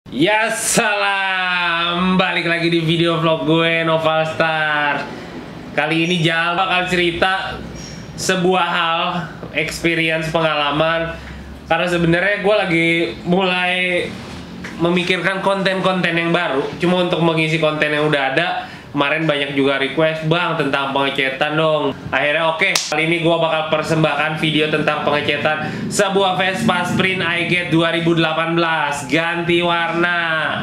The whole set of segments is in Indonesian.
Ya salam, balik lagi di video vlog gue Noval Star. Kali ini Jal bakal cerita sebuah hal, experience, pengalaman. Karena sebenarnya gue lagi mulai memikirkan konten-konten yang baru. Cuma untuk mengisi konten yang udah ada. Kemarin banyak juga request, bang, tentang pengecetan dong. Akhirnya oke, kali ini gue bakal persembahkan video tentang pengecetan sebuah Vespa Sprint iGate 2018 ganti warna.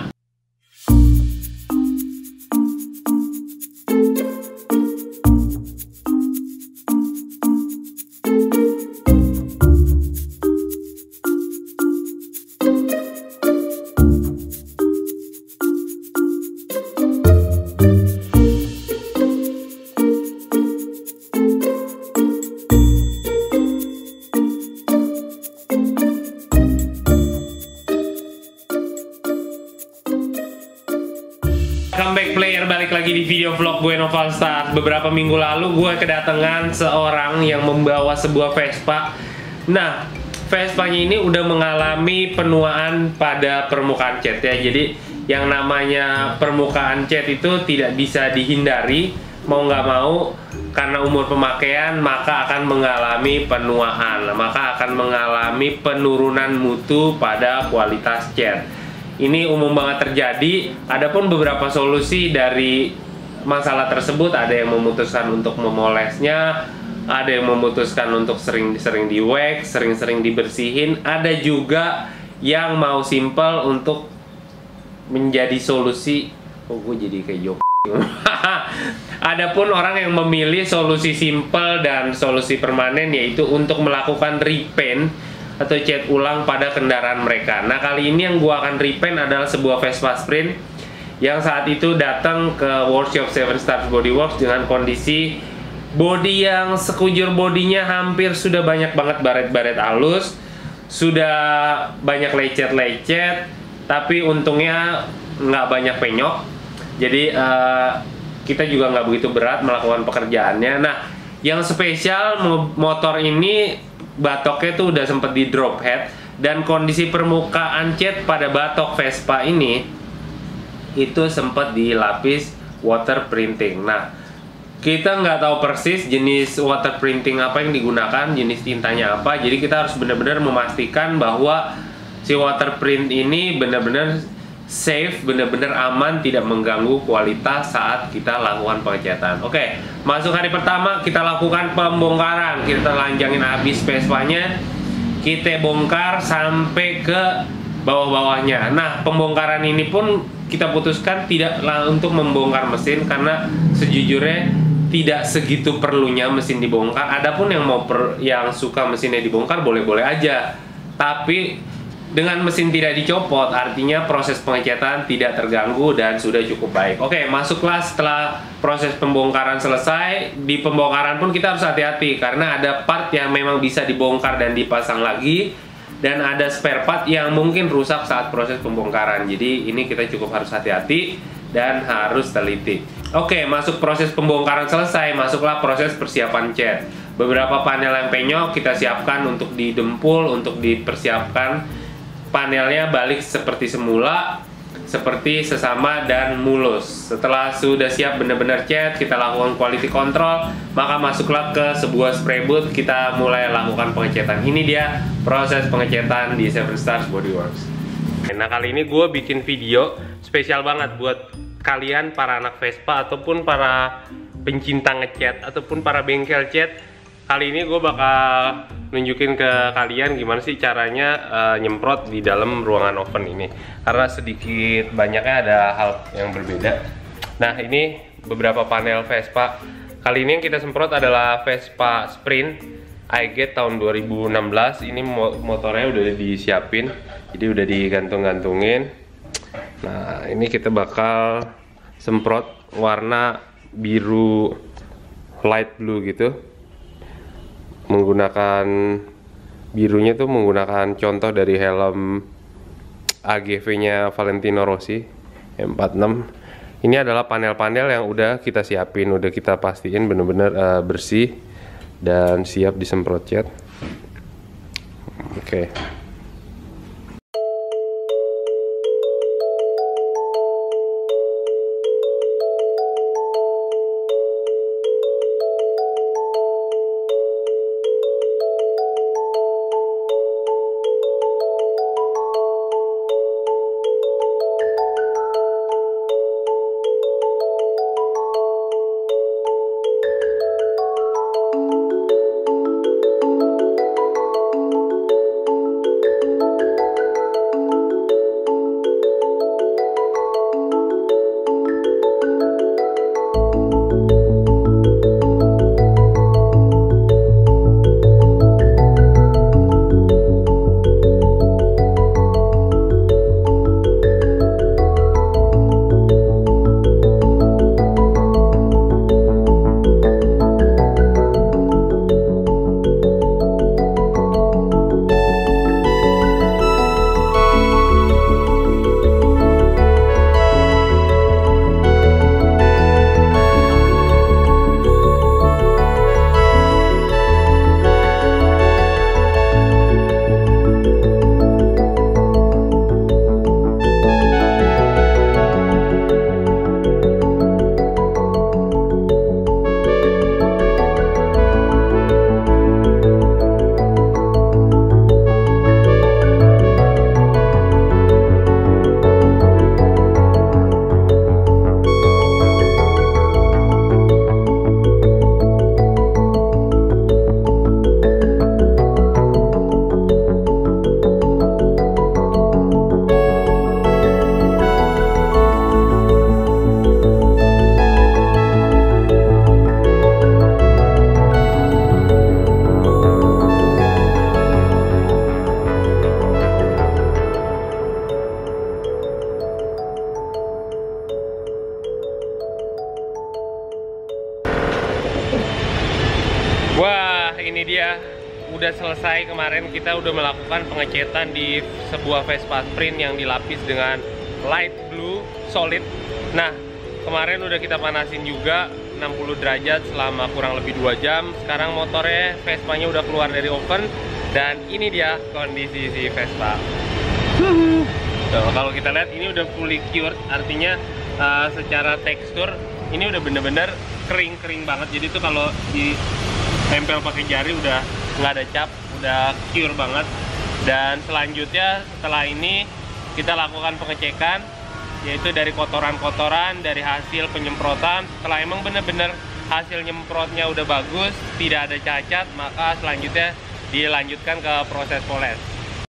Comeback player, balik lagi di video vlog gue Noval Star. Beberapa minggu lalu gue kedatangan seorang yang membawa sebuah Vespa. Nah, Vespanya ini udah mengalami penuaan pada permukaan cat ya. Jadi yang namanya permukaan cat itu tidak bisa dihindari. Mau nggak mau, karena umur pemakaian maka akan mengalami penuaan, maka akan mengalami penurunan mutu pada kualitas cat. Ini umum banget terjadi. Adapun beberapa solusi dari masalah tersebut, ada yang memutuskan untuk memolesnya, ada yang memutuskan untuk sering-sering di wax, sering-sering dibersihin, ada juga yang mau simple untuk menjadi solusi. Oh, gue jadi kayak jok. Adapun orang yang memilih solusi simple dan solusi permanen, yaitu untuk melakukan repaint atau cat ulang pada kendaraan mereka. Nah, kali ini yang gua akan repaint adalah sebuah Vespa Sprint yang saat itu datang ke workshop 7 Stars Body Works dengan kondisi bodi yang sekujur bodinya hampir sudah banyak banget baret-baret halus, sudah banyak lecet-lecet, tapi untungnya nggak banyak penyok. Jadi kita juga nggak begitu berat melakukan pekerjaannya. Nah, yang spesial motor ini batoknya tuh udah sempet di drop head, dan kondisi permukaan cat pada batok Vespa ini itu sempat dilapis water printing. Nah, kita nggak tahu persis jenis water printing apa yang digunakan, jenis tintanya apa. Jadi kita harus benar-benar memastikan bahwa si water print ini benar-benar safe, benar-benar aman, tidak mengganggu kualitas saat kita lakukan pengecatan. Oke, masuk hari pertama kita lakukan pembongkaran. Kita lanjangin habis Vespanya, kita bongkar sampai ke bawah-bawahnya. Nah, pembongkaran ini pun kita putuskan tidak untuk membongkar mesin, karena sejujurnya tidak segitu perlunya mesin dibongkar. Adapun yang yang suka mesinnya dibongkar boleh-boleh aja, tapi dengan mesin tidak dicopot, artinya proses pengecatan tidak terganggu dan sudah cukup baik. Oke, masuklah setelah proses pembongkaran selesai. Di pembongkaran pun kita harus hati-hati, karena ada part yang memang bisa dibongkar dan dipasang lagi, dan ada spare part yang mungkin rusak saat proses pembongkaran. Jadi ini kita cukup harus hati-hati dan harus teliti. Oke, masuk proses pembongkaran selesai, masuklah proses persiapan cat. Beberapa panel yang penyok kita siapkan untuk didempul, untuk dipersiapkan panelnya balik seperti semula, seperti sesama dan mulus. Setelah sudah siap benar-benar cat, kita lakukan quality control, maka masuklah ke sebuah spray booth, kita mulai lakukan pengecatan. Ini dia proses pengecatan di 7 Stars Body Works. Nah, kali ini gue bikin video spesial banget buat kalian para anak Vespa ataupun para pencinta ngecat ataupun para bengkel cat. Kali ini gue bakal nunjukin ke kalian gimana sih caranya nyemprot di dalam ruangan oven ini, karena sedikit banyaknya ada hal yang berbeda. Nah, ini beberapa panel Vespa. Kali ini yang kita semprot adalah Vespa Sprint iGate tahun 2016. Ini motornya udah disiapin, jadi udah digantung-gantungin. Nah, ini kita bakal semprot warna biru light blue gitu, menggunakan birunya tuh menggunakan contoh dari helm AGV-nya Valentino Rossi M46. Ini adalah panel-panel yang udah kita siapin, udah kita pastiin bener-bener bersih dan siap disemprot cat. Oke. dia udah selesai. Kemarin kita udah melakukan pengecetan di sebuah Vespa Sprint yang dilapis dengan light blue solid. Nah, kemarin udah kita panasin juga 60 derajat selama kurang lebih 2 jam. Sekarang motornya, Vespanya udah keluar dari oven. Dan ini dia kondisi si Vespa. Tuh, kalau kita lihat ini udah fully cured, artinya secara tekstur ini udah bener-bener kering banget. Jadi tuh kalau ditempel pakai jari udah nggak ada cap, udah cure banget. Dan selanjutnya setelah ini kita lakukan pengecekan, yaitu dari kotoran-kotoran, dari hasil penyemprotan. Setelah emang bener-bener hasil nyemprotnya udah bagus, tidak ada cacat, maka selanjutnya dilanjutkan ke proses poles.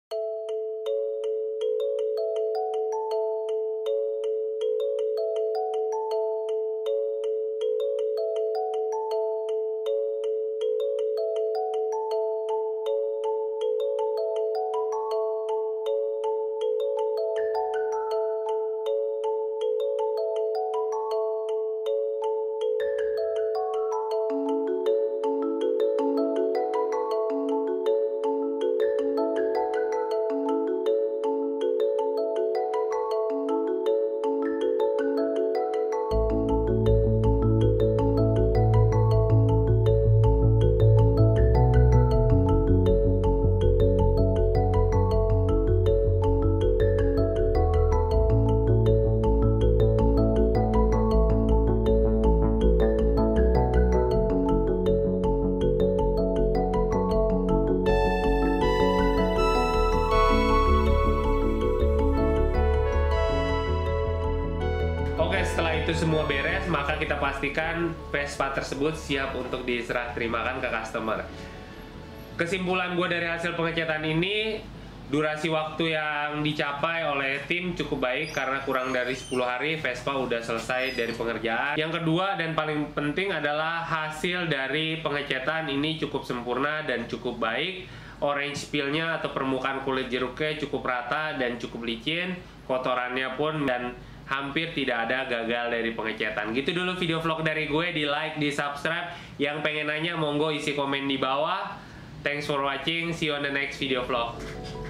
Oke, setelah itu semua beres, maka kita pastikan Vespa tersebut siap untuk diserah terimakan ke customer. Kesimpulan gue dari hasil pengecetan ini, durasi waktu yang dicapai oleh tim cukup baik karena kurang dari 10 hari Vespa udah selesai dari pengerjaan. Yang kedua dan paling penting adalah hasil dari pengecetan ini cukup sempurna dan cukup baik. Orange peel-nya atau permukaan kulit jeruknya cukup rata dan cukup licin, kotorannya pun dan hampir tidak ada gagal dari pengecetan. Gitu dulu video vlog dari gue, di like, di subscribe. Yang pengen nanya monggo isi komen di bawah. Thanks for watching, see you on the next video vlog.